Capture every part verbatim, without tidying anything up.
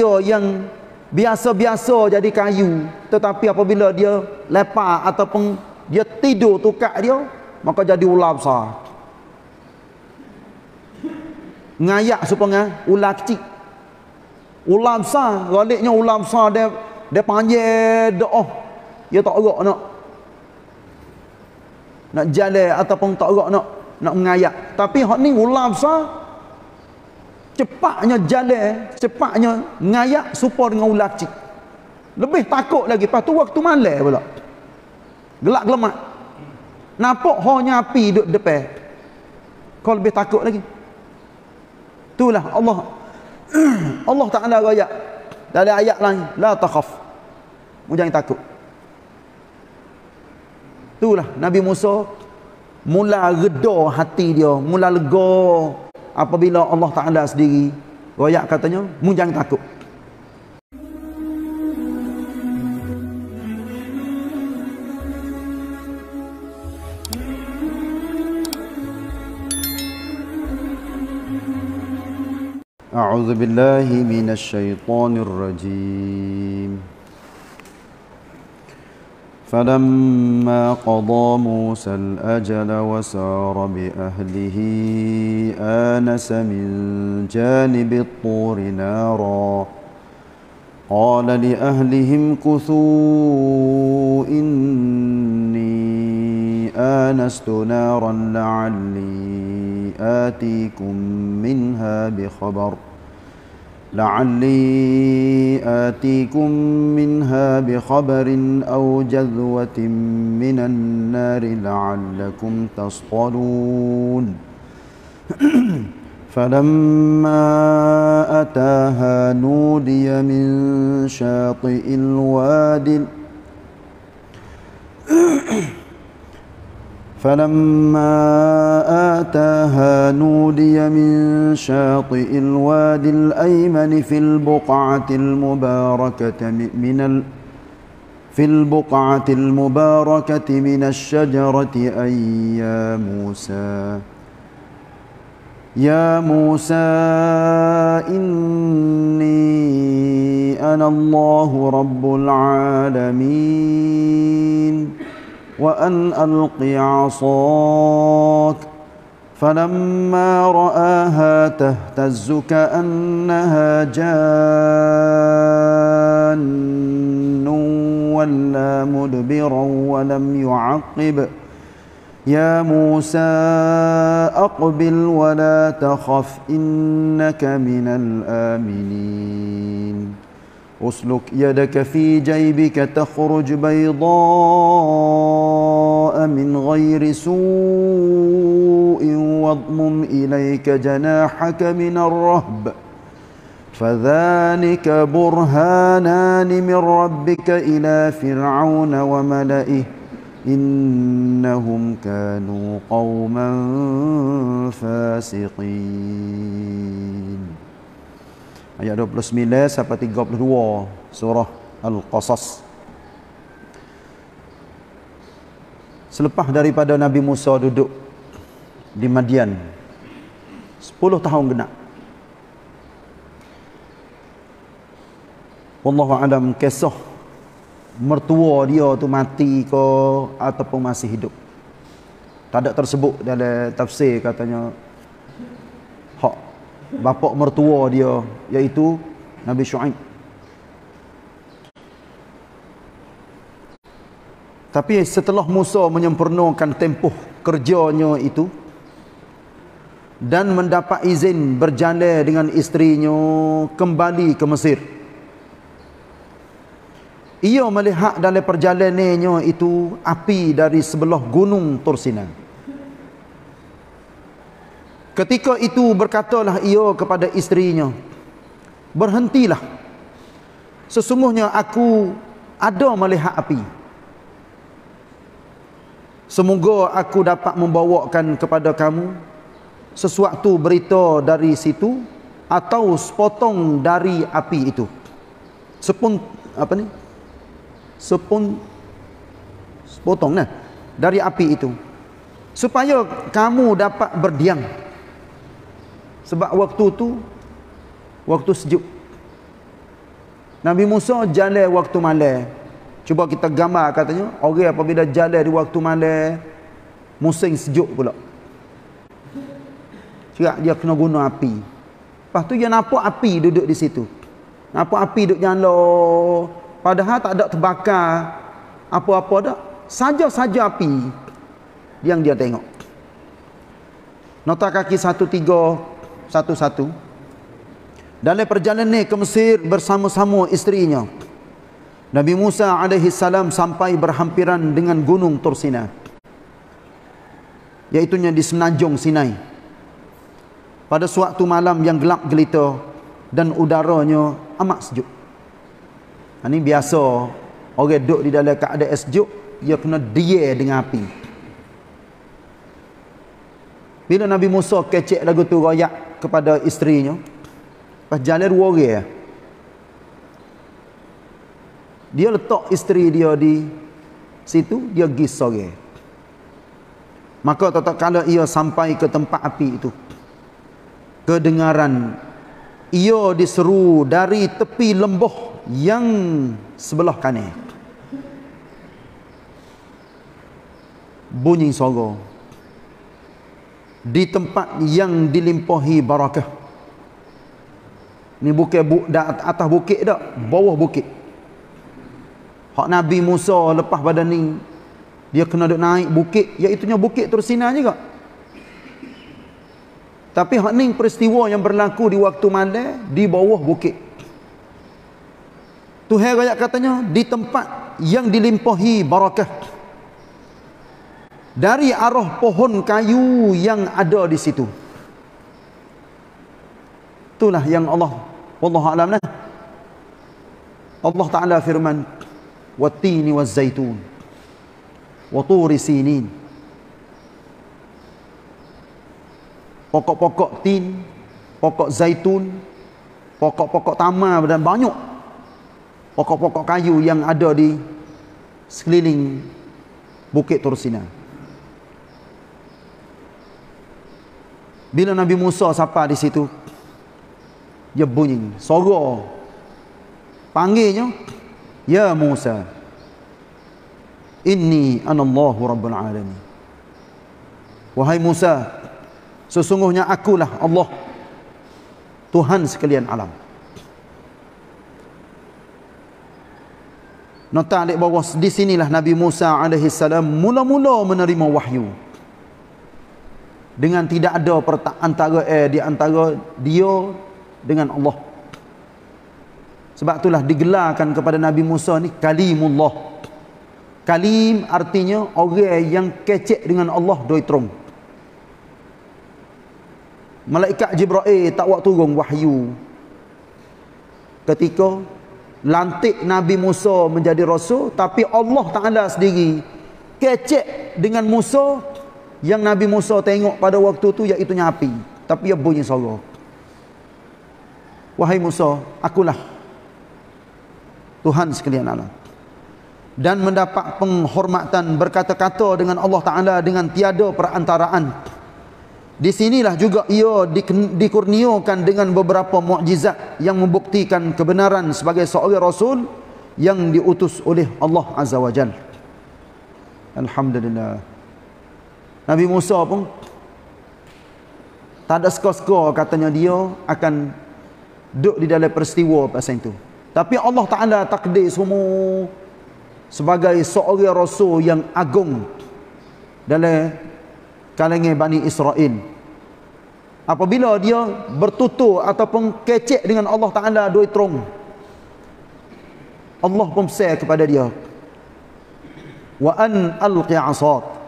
dia yang biasa-biasa jadi kayu, tetapi apabila dia lepak ataupun dia tidur tukar dia, maka jadi ular besar. Ngayak supaya ular kecil. Ular besar, galiknya ular besar dia dia panjang doa. Dia tak gerak nak nak jalan ataupun tak gerak nak nak mengayak. Tapi hak ni ular besar, cepatnya jalan, cepatnya ngayak supaya dengan ular kecil. Lebih takut lagi. Lepas tu waktu malam pula, gelak gelemak, nampak hanya api duduk depan, kau lebih takut lagi. Itulah Allah Allah Ta'ala raya dalam ayat lain, la takhaf, mu jangan takut. Itulah Nabi Musa mula reda hati dia, mula lega apabila Allah Ta'ala sendiri royak katanya, mu jangan takut. A'udzu billahi minasy syaithanir rajim. فلما قضى موسى الأجل وسار بأهله آنس من جانب الطور نارا قال لأهلهم كثوا إني آنست نارا لعلي آتيكم منها بخبر لعلي آتيكم منها بخبر أو جذوة من النار لعلكم تصطلون فلما أتاها نودي من شاطئ الوادي فلما آتاها نودي من شاطئ الوادي الأيمن في البقعة المباركة من ال في البقعة المباركة من الشجرة أي يا موسى يا موسى إني أنا الله رب العالمين وأن ألق عصاك فلما رآها تهتز كأنها جان ولا مدبرا ولم يعقب يا موسى أقبل ولا تخف إنك من الآمنين أسلك يدك في جيبك تخرج بيضاء من غير سوء واضمم إليك جناحك من الرهب فذلك برهانان من ربك إلى فرعون وملئه إنهم كانوا قوما فاسقين. Ayat dua puluh sembilan sampai tiga puluh dua surah Al-Qasas. Selepas daripada Nabi Musa duduk di Madian sepuluh tahun genap, wallahu alam kisah mertua dia tu mati ke ataupun masih hidup, tak ada tersebut dalam tafsir. Katanya hak bapa mertua dia iaitu Nabi Syuaib. Tapi setelah Musa menyempurnakan tempoh kerjanya itu dan mendapat izin berjalan dengan isterinya kembali ke Mesir, ia melihat dalam perjalanannya itu api dari sebelah gunung Tur Sina. Ketika itu berkatalah ia kepada isterinya, berhentilah, sesungguhnya aku ada melihat api. Semoga aku dapat membawakan kepada kamu sesuatu berita dari situ atau sepotong dari api itu. Sepun apa ni? Sepun sepotong nah dari api itu, supaya kamu dapat berdiam. Sebab waktu tu waktu sejuk. Nabi Musa jalan waktu malam. Cuba kita gambar katanya, orang apabila jalan di waktu malam, musim sejuk pula. Cakap dia kena guna api. Lepas tu dia nampak api duduk di situ. Nampak api duduk nyala. Padahal tak ada terbakar apa-apa dak. Saja-saja api yang dia tengok. Nota kaki satu tiga satu satu. Dalam perjalanan ke Mesir bersama-sama isterinya, Nabi Musa alaihi salam sampai berhampiran dengan gunung Tursina, iaitunya di semenanjung Sinai. Pada suatu malam yang gelap gelita dan udaranya amat sejuk. Ini biasa orang duduk di dalam keadaan sejuk, dia kena dia dengan api. Bila Nabi Musa kecek lagu tu royak kepada isterinya, pas jalan dua orang, dia letak isteri dia di situ, dia pergi sorang. Maka tatkala ia sampai ke tempat api itu, kedengaran ia diseru dari tepi lembah yang sebelah kanan. Bunyi suara di tempat yang dilimpahi barakah. Ni bukan bu, atas bukit dak, bawah bukit. Hak Nabi Musa lepas pada ni dia kena duk naik bukit, iaitunya bukit Tursina juga. Tapi hak ni peristiwa yang berlaku di waktu malam di bawah bukit. Tuhan ayat katanya di tempat yang dilimpahi barakah, dari arah pohon kayu yang ada di situ. Itulah yang Allah, wallahu a'lam lah. Allah Ta'ala firman, "Wat-tini waz-zaitun wa turi sinin." Pokok-pokok tin, pokok zaitun, pokok-pokok tamar dan banyak pokok-pokok kayu yang ada di sekeliling bukit Tursina. Bila Nabi Musa sampai di situ, dia bunyi suara panggilnya, "Ya Musa, inni anallahu rabbul alamin." Wahai Musa, sesungguhnya akulah Allah, Tuhan sekalian alam. Nota di bawah, di sinilah Nabi Musa alaihi salam mula-mula menerima wahyu. Dengan tidak ada perta antara eh, di antara dia dengan Allah. Sebab itulah digelarkan kepada Nabi Musa ni Kalimullah. Kalim artinya orang yang kecek dengan Allah doi terung. Malaikat Jibril tak buat turun wahyu ketika lantik Nabi Musa menjadi rasul, tapi Allah Ta'ala sendiri kecek dengan Musa. Yang Nabi Musa tengok pada waktu tu iaitu api, tapi dia bunyi suara, "Wahai Musa, akulah Tuhan sekalian alam." Dan mendapat penghormatan berkata-kata dengan Allah Ta'ala dengan tiada perantaraan. Di sinilah juga ia dikurniakan dengan beberapa mukjizat yang membuktikan kebenaran sebagai seorang rasul yang diutus oleh Allah Azza wa Jalla. Alhamdulillah. Nabi Musa pun tak ada suka-suka katanya dia akan duduk di dalam peristiwa pasal itu. Tapi Allah Ta'ala takdir semua sebagai seorang rasul yang agung dalam kalangan Bani Israel. Apabila dia bertutur ataupun kecek dengan Allah Ta'ala doi terung, Allah pun pesan kepada dia, "Wa an alqi 'asat."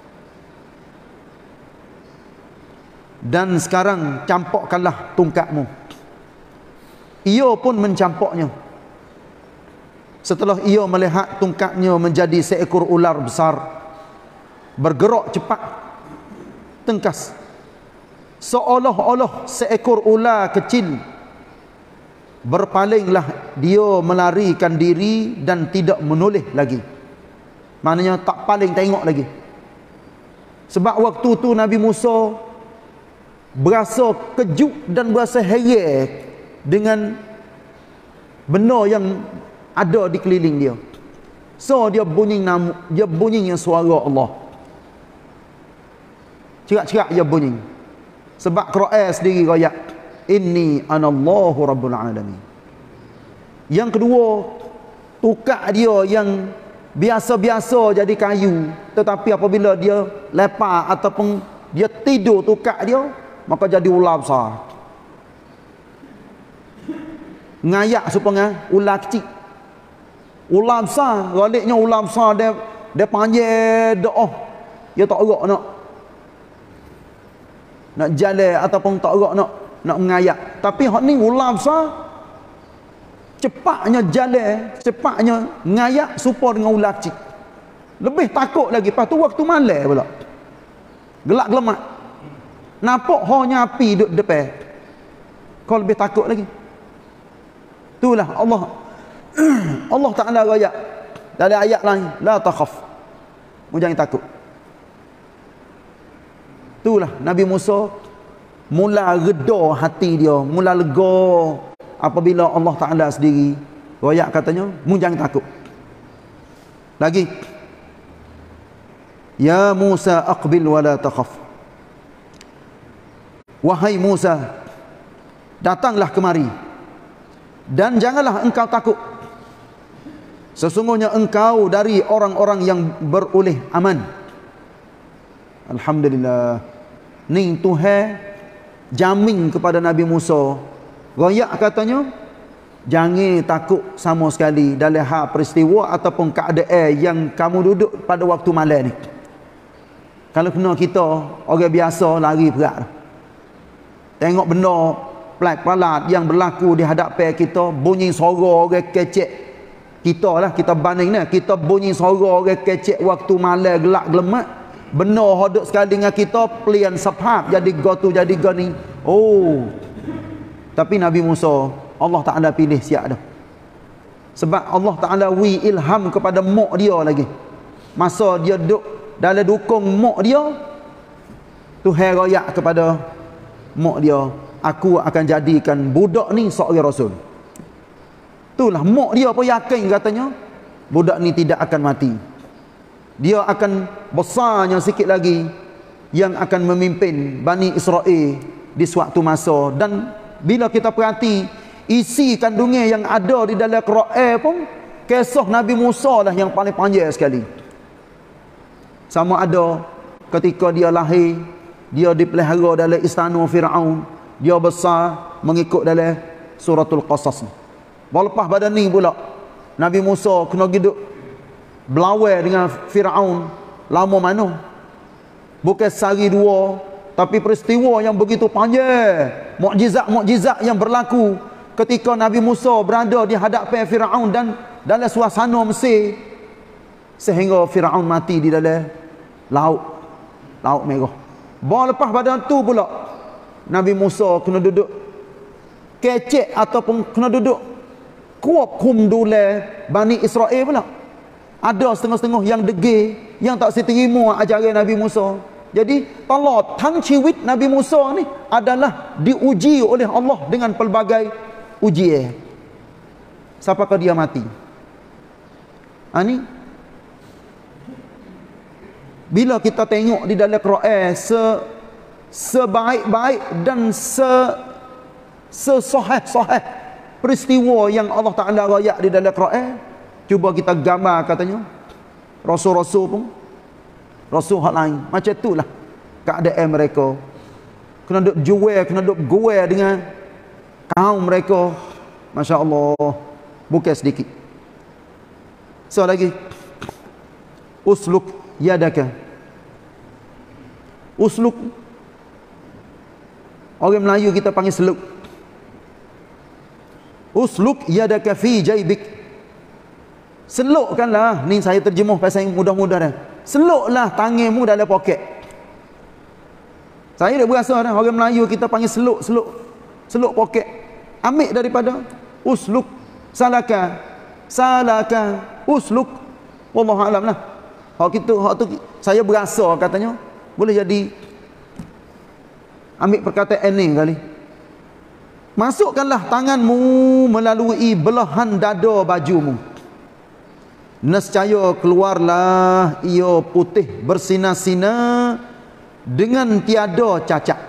Dan sekarang campakkanlah tongkatmu. Ia pun mencampaknya. Setelah ia melihat tongkatnya menjadi seekor ular besar, bergerak cepat, tengkas, seolah-olah seekor ular kecil. Berpalinglah dia melarikan diri dan tidak menoleh lagi. Maknanya tak paling tengok lagi. Sebab waktu tu Nabi Musa berasa kejut dan berasa heran dengan benda yang ada di keliling dia. So dia bunyi nam, dia bunyinya suara Allah. Cerak-cerak dia bunyi. Sebab Quran sendiri royak, inni anallahu rabbul alamin. Yang kedua, tukar dia yang biasa-biasa jadi kayu, tetapi apabila dia lepas ataupun dia tidur tukar dia, maka jadi ular besar. Ngayak supaya ular kecil. Ular besar, galiknya ular besar, dia dia panggil doa. Dia tak gerak nak nak jalan ataupun tak gerak nak nak mengayak. Tapi hak ni ular besar, cepatnya jalan, cepatnya ngayak serupa dengan ular kecil. Lebih takut lagi. Lepas tu waktu malam pula, gelak gelemak, nampak hanya api duduk depan, kau lebih takut lagi. Itulah Allah Allah Ta'ala rayak dalam ayat lain, la takhaf, mu jangan takut. Itulah Nabi Musa mula reda hati dia, mula lega apabila Allah Ta'ala sendiri rayak katanya, mu jangan takut. Lagi, ya Musa aqbil wa la takhaf, wahai Musa, datanglah kemari dan janganlah engkau takut. Sesungguhnya engkau dari orang-orang yang beroleh aman. Alhamdulillah. Ni Tuhan jamin kepada Nabi Musa. Royak katanya, jangan takut sama sekali dalam hal peristiwa ataupun keadaan yang kamu duduk pada waktu malam ni. Kalau kena kita orang biasa lari berat. Tengok benda pelat-pelat yang berlaku di hadapan kita, bunyi suara orang kecek kita lah, kita banding ni, kita bunyi suara orang kecek waktu malam gelak gelemak, benar hodok sekali dengan kita pelian sebab jadi gotu jadi gani. Oh, tapi Nabi Musa Allah Ta'ala pilih siap dah, sebab Allah Ta'ala wi ilham kepada mak dia lagi. Masa dia duduk dalam dukung mak dia, Tuhan royak kepada mak dia, aku akan jadikan budak ni seorang rasul. Itulah mak dia pun yakin katanya, budak ni tidak akan mati. Dia akan besarnya sikit lagi yang akan memimpin Bani Israel di suatu masa. Dan bila kita perhati isi kandungan yang ada di dalam Quran pun, kisah Nabi Musa lah yang paling panjang sekali. Sama ada ketika dia lahir, dia dipelihara dalam istana Firaun, dia besar mengikut dalam suratul Qasas. Lepas badan ni pula Nabi Musa kena hidup belawai dengan Firaun lama mana, bukan sehari dua, tapi peristiwa yang begitu panjang, mukjizat-mukjizat yang berlaku ketika Nabi Musa berada di hadapan Firaun dan dalam suasana Mesir, sehingga Firaun mati di dalam laut laut merah. Bawa lepas badan tu pula Nabi Musa kena duduk kecek ataupun kena duduk kuap kum dule Bani Israel pula. Ada setengah-setengah yang degil, yang tak seterima ajaran Nabi Musa. Jadi Allah tang ciwit Nabi Musa ni adalah diuji oleh Allah dengan pelbagai ujian. Siapakah dia mati? Ha, ni bila kita tengok di dalam Quran, se sebaik-baik dan se sesahih-sahih peristiwa yang Allah Ta'ala rayak di dalam Quran, cuba kita gambar katanya, rasul-rasul pun, rasul hak lain macam itulah keadaan mereka. Kena duk jual, kena duk gual dengan kaum mereka, Masya Allah, bukan sedikit. So lagi, usluk yadaka. Usluk, orang Melayu kita panggil seluk. Usluk yadaka fi jaybik. Selukkanlah, ni saya terjemuh pasal mudah-mudah dah. Seluklah tanganmu dalam poket. Saya dah berasa dah, orang Melayu kita panggil seluk, seluk, seluk poket. Ambil daripada usluk, salaka, salaka, usluk. Wallahu alam lah. Hak itu, hak tu saya berasa katanya boleh jadi ambil perkataan ni kali. masukkanlah tanganmu melalui belahan dada bajumu. Nescaya keluarlah ia putih bersinar-sinar dengan tiada cacat.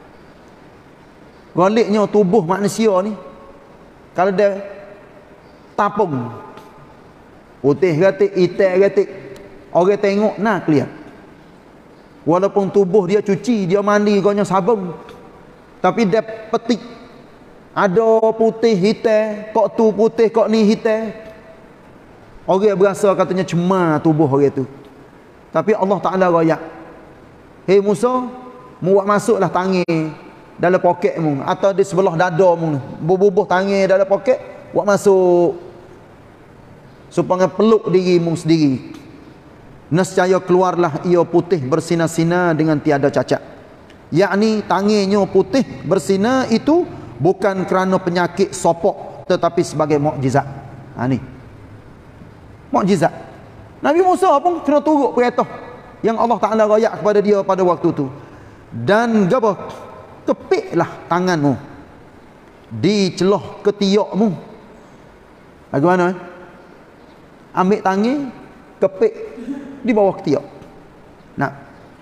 Galiknya tubuh manusia ni, kalau dia tapung, putih gatik, hitam gatik, orang tengok nah clear. Walaupun tubuh dia cuci, dia mandi ganya sabun, tapi dia petik ada putih hitam, kok tu putih, kok ni hitam. Orang berasa katanya cemar tubuh orang tu. Tapi Allah Ta'ala rayak, hei Musa, mu buat masuklah tangan dalam poket mu, atau di sebelah dada mu, bubuh tangan dalam poket, buat masuk supaya peluk diri mu sendiri. Nescaya keluarlah ia putih bersinar-sinar dengan tiada cacat. Yakni tangannya putih bersinar itu bukan kerana penyakit sopok, tetapi sebagai mukjizat. Ha ni. Mukjizat. Nabi Musa pun kena turut perintah yang Allah Taala royak kepada dia pada waktu tu. Dan gapo? Kepiklah tanganmu di celah ketiakmu. Bagaimana? Ambil tangan, kepik di bawah ketiak. Nah,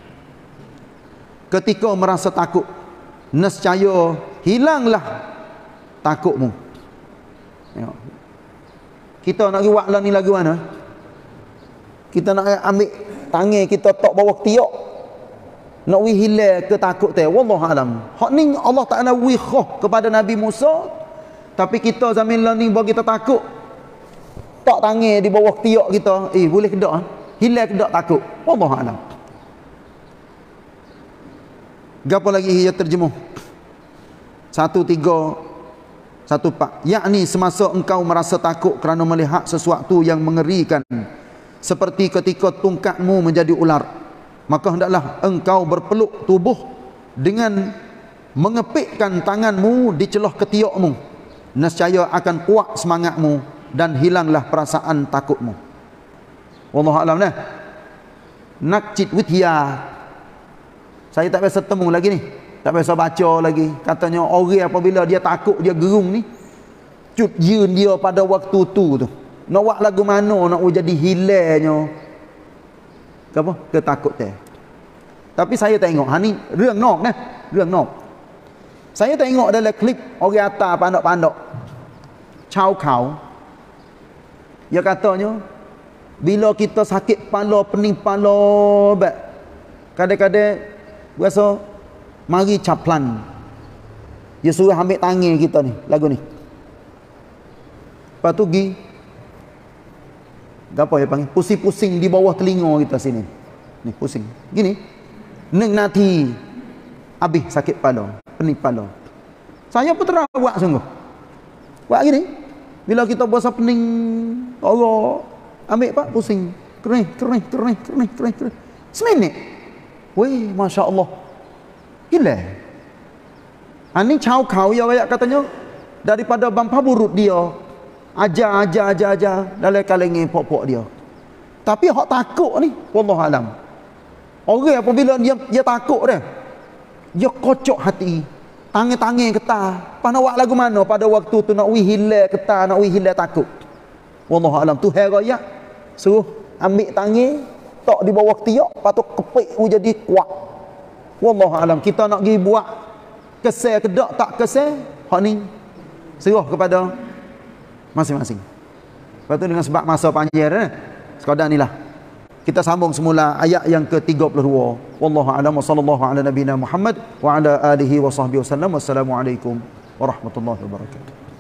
ketika merasa takut, nescaya hilanglah takutmu. Tengok. Kita nak buat lah ni lagu mana? Kita nak ambil tangan kita tok bawah ketiak, nak wi hilang ke takut teh. Wallahu alam. Hak ni Allah Taala wi khah kepada Nabi Musa, tapi kita zaman lah ni bagi kita takut. Tak tangan di bawah ketiak kita, eh boleh kedak ah? Hilang kedak takut. Wallahu alam. Gapo lagi ia terjemuh? Satu tiga satu empat. Yakni semasa engkau merasa takut kerana melihat sesuatu yang mengerikan, seperti ketika tungkatmu menjadi ular, maka hendaklah engkau berpeluk tubuh dengan mengepikkan tanganmu di celah ketiakmu. Nescaya akan kuat semangatmu dan hilanglah perasaan takutmu. Wallahu a'lam dah. Nakcit withya. Saya tak biasa temu lagi ni. Tak biasa baca lagi. Katanya orang apabila dia takut, dia gerung ni, cut yun dia pada waktu tu tu. Nak buat lagu mana nak jadi hilangnya. Apa? Ketakut teh. Tapi saya tengok, ha niរឿងนอกนะរឿងนอก. Saya tengok dalam klip orang atas pandok-pandok Chao Khao. Dia katanya bila kita sakit kepala, pening kepala, bat kadang-kadang biasa mari caplan. Dia suruh ambil tangan kita ni, lagu ni. Lepas tu pergi apa dia panggil? Pusing-pusing di bawah telinga kita sini. Ni pusing. Gini. Neng nanti habis sakit kepala, pening kepala. Saya pun terawak sungguh. Buat gini. Bila kita berasa pening, Allah ambil pak pusing. Kering, kering, kering, kering, kering, kering. Seminit. Weh, Masya Allah. Gila. Ini Chao Khao ya kayak katanya daripada bapa burut dia. Ajar, ajar, ajar, ajar dalam kalangan pok-pok dia. Tapi hak takut ni, wallahu alam. Orang apabila dia dia takut dah, dia kocok hati, tangan-tangan ketah. Pas nak buat lagu mana pada waktu tu nak wi hilang ketah, nak wi hilang takut. Wallahu alam. Tuhan raya suruh ambil tangan, tok di bawah ketiak, patut kepik jadi kuat. Wallahu alam. Kita nak pergi buat kesal kedak tak kesal, hak ni serah kepada masing-masing. Lepas tu dengan sebab masa panjang eh, sekadar ni lah. Kita sambung semula ayat yang ke tiga puluh dua. Wallahu a'lam wa sallallahu ala nabiyina Muhammad wa ala alihi wa sahbihi wasallam. Wassalamualaikum warahmatullahi wabarakatuh.